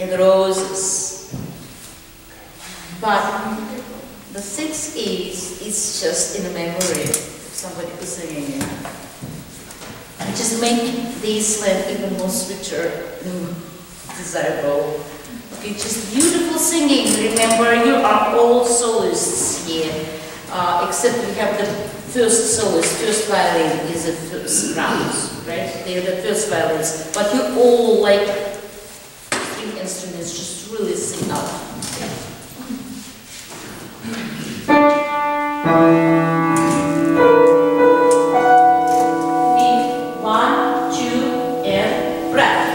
and roses. But the sixth is, it's just in a memory of somebody who's singing it. And just make this land even more sweeter and desirable. Okay, just beautiful singing. Remember, you are all soloists here, except we have the first soloist, first violin is the first round, right? They are the first violins, but you all like string instruments, just really sing out. One, two, and breath.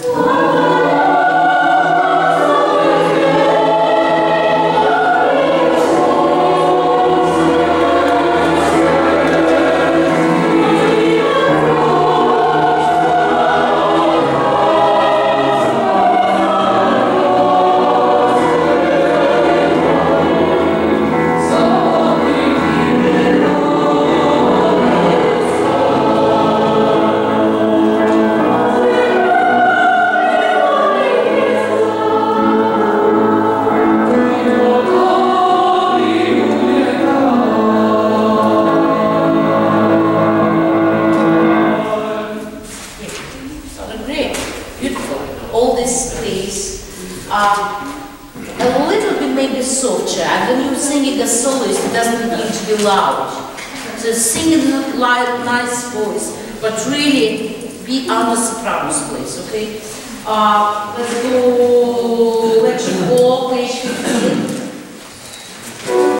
So sing in a light, nice voice, but really be on the sopranos, please, okay? Let's go, let's walk.